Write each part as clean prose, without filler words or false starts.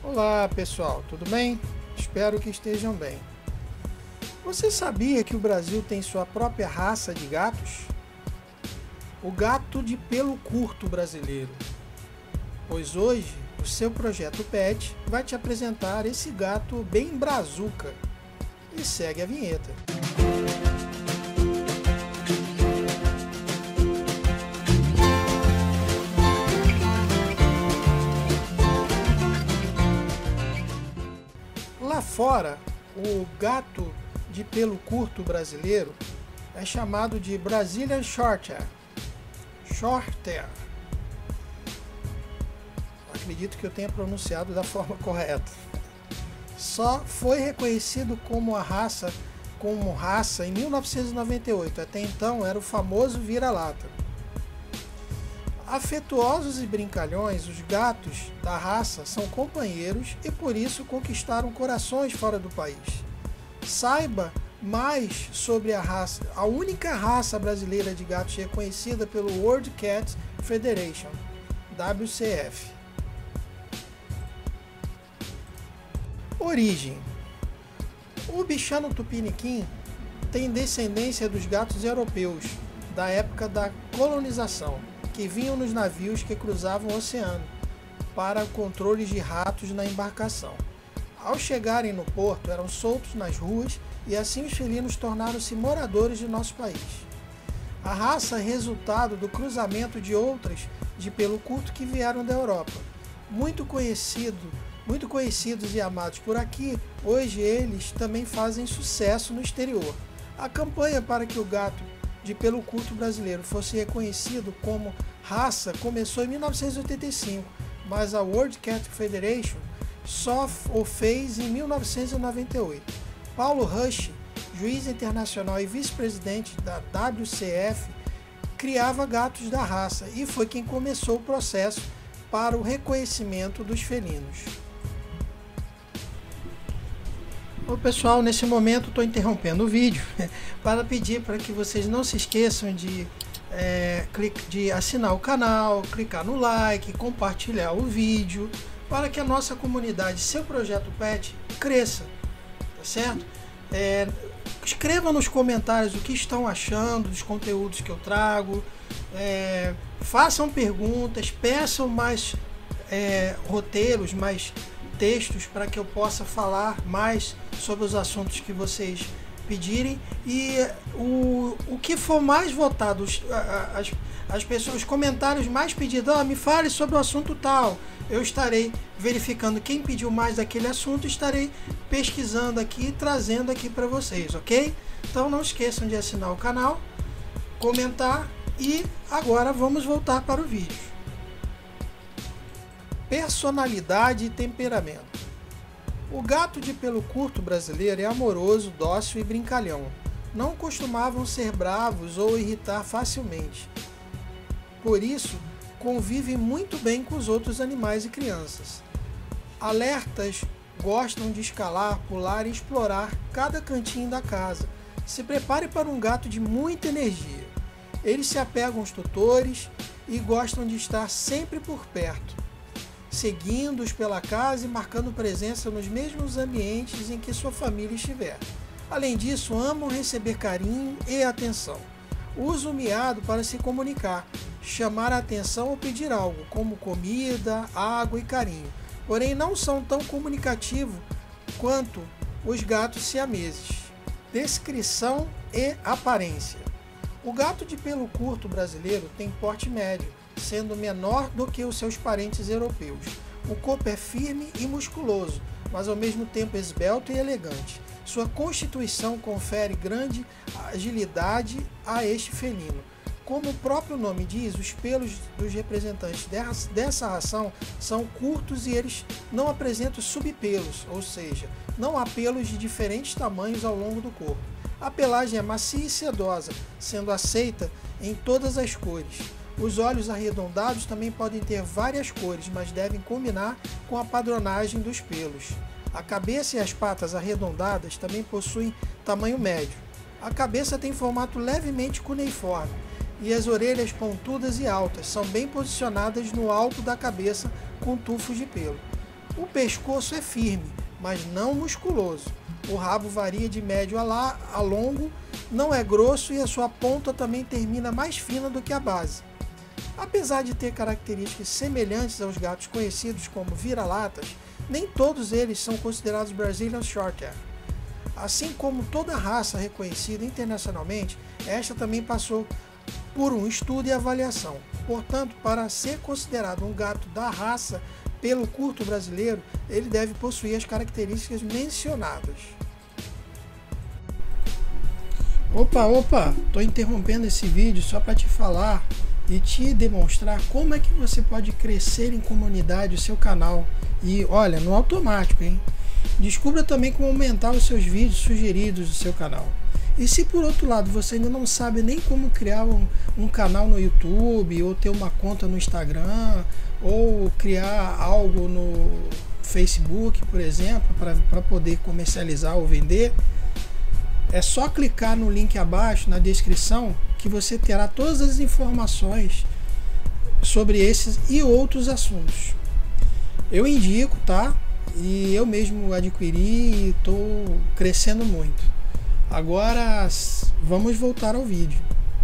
Olá pessoal, tudo bem? Espero que estejam bem. Você sabia que o Brasil tem sua própria raça de gatos? O gato de pelo curto brasileiro. Pois hoje o seu projeto Pet vai te apresentar esse gato bem brazuca. E segue a vinheta. Lá fora, o gato de pelo curto brasileiro é chamado de Brazilian Shorthair. Acredito que eu tenha pronunciado da forma correta. Só foi reconhecido como raça em 1998. Até então era o famoso vira-lata. Afetuosos e brincalhões, os gatos da raça são companheiros e por isso conquistaram corações fora do país. Saiba mais sobre a raça, a única raça brasileira de gatos reconhecida pelo World Cat Federation, WCF. Origem: o bichano tupiniquim tem descendência dos gatos europeus da época da colonização, que vinham nos navios que cruzavam o oceano para controles de ratos na embarcação. Ao chegarem no porto, eram soltos nas ruas e assim os felinos tornaram-se moradores de nosso país. A raça é resultado do cruzamento de outras de pelo curto que vieram da Europa. Muito conhecidos e amados por aqui, hoje eles também fazem sucesso no exterior. A campanha para que o gato de pelo curto brasileiro fosse reconhecido como raça começou em 1985, mas a World Cat Federation só o fez em 1998. Paulo Rush, juiz internacional e vice-presidente da WCF, criava gatos da raça e foi quem começou o processo para o reconhecimento dos felinos. Bom, pessoal, nesse momento estou interrompendo o vídeo para pedir para que vocês não se esqueçam de assinar o canal, clicar no like, compartilhar o vídeo, para que a nossa comunidade, seu projeto Pet, cresça, tá certo? Escrevam nos comentários o que estão achando dos conteúdos que eu trago, façam perguntas, peçam mais roteiros, mais textos para que eu possa falar mais sobre os assuntos que vocês pedirem, e o que for mais votado, as pessoas, os comentários mais pedidos, me fale sobre o assunto tal, eu estarei verificando quem pediu mais daquele assunto, estarei pesquisando aqui e trazendo aqui para vocês, ok? Então não esqueçam de assinar o canal, comentar, e agora vamos voltar para o vídeo. Personalidade e temperamento. O gato de pelo curto brasileiro é amoroso, dócil e brincalhão. Não costumavam ser bravos ou irritar facilmente. Por isso, convivem muito bem com os outros animais e crianças. Alertas, gostam de escalar, pular e explorar cada cantinho da casa. Se prepare para um gato de muita energia. Eles se apegam aos tutores e gostam de estar sempre por perto, seguindo-os pela casa e marcando presença nos mesmos ambientes em que sua família estiver. Além disso, amam receber carinho e atenção. Usam o miado para se comunicar, chamar a atenção ou pedir algo, como comida, água e carinho. Porém, não são tão comunicativos quanto os gatos siameses. Descrição e aparência. O gato de pelo curto brasileiro tem porte médio, sendo menor do que os seus parentes europeus. O corpo é firme e musculoso, mas ao mesmo tempo esbelto e elegante. Sua constituição confere grande agilidade a este felino. Como o próprio nome diz, os pelos dos representantes dessa ração são curtos e eles não apresentam subpelos, ou seja, não há pelos de diferentes tamanhos ao longo do corpo. A pelagem é macia e sedosa, sendo aceita em todas as cores. Os olhos arredondados também podem ter várias cores, mas devem combinar com a padronagem dos pelos. A cabeça e as patas arredondadas também possuem tamanho médio. A cabeça tem formato levemente cuneiforme e as orelhas pontudas e altas são bem posicionadas no alto da cabeça com tufos de pelo. O pescoço é firme, mas não musculoso. O rabo varia de médio a longo, não é grosso e a sua ponta também termina mais fina do que a base. Apesar de ter características semelhantes aos gatos conhecidos como vira-latas, nem todos eles são considerados Brazilian Shorthair. Assim como toda raça reconhecida internacionalmente, esta também passou por um estudo e avaliação. Portanto, para ser considerado um gato da raça pelo curto brasileiro, ele deve possuir as características mencionadas. Opa, tô interrompendo esse vídeo só para te falar e te demonstrar como é que você pode crescer em comunidade o seu canal. E olha, no automático, hein? Descubra também como aumentar os seus vídeos sugeridos do seu canal. E se por outro lado você ainda não sabe nem como criar um canal no YouTube, ou ter uma conta no Instagram, ou criar algo no Facebook, por exemplo, para poder comercializar ou vender, é só clicar no link abaixo na descrição que você terá todas as informações sobre esses e outros assuntos. Eu indico, tá? E eu mesmo adquiri e estou crescendo muito. Agora vamos voltar ao vídeo.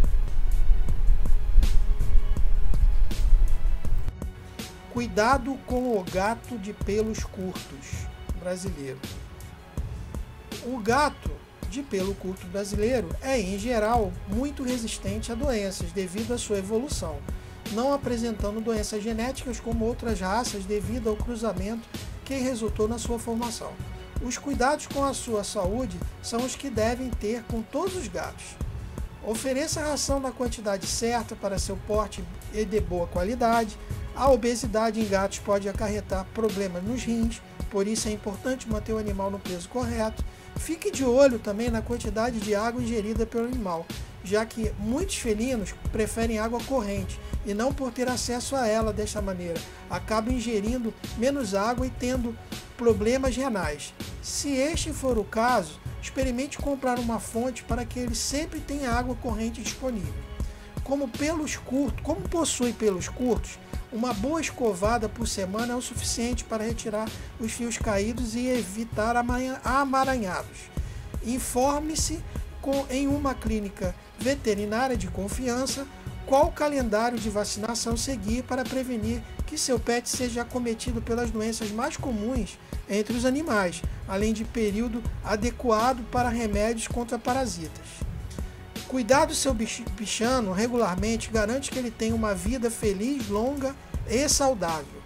Cuidado com o gato de pelos curtos brasileiro. O gato de pelo curto brasileiro é, em geral, muito resistente a doenças devido à sua evolução, não apresentando doenças genéticas como outras raças devido ao cruzamento que resultou na sua formação. Os cuidados com a sua saúde são os que devem ter com todos os gatos. Ofereça a ração na quantidade certa para seu porte e de boa qualidade. A obesidade em gatos pode acarretar problemas nos rins, por isso é importante manter o animal no peso correto. Fique de olho também na quantidade de água ingerida pelo animal, já que muitos felinos preferem água corrente e não por ter acesso a ela desta maneira, acabam ingerindo menos água e tendo problemas renais. Se este for o caso, experimente comprar uma fonte para que ele sempre tenha água corrente disponível. Como possui pelos curtos, uma boa escovada por semana é o suficiente para retirar os fios caídos e evitar amaranhados. Informe-se em uma clínica veterinária de confiança qual calendário de vacinação seguir para prevenir que seu pet seja acometido pelas doenças mais comuns entre os animais, além de período adequado para remédios contra parasitas. Cuidar do seu bichano regularmente garante que ele tenha uma vida feliz, longa e saudável.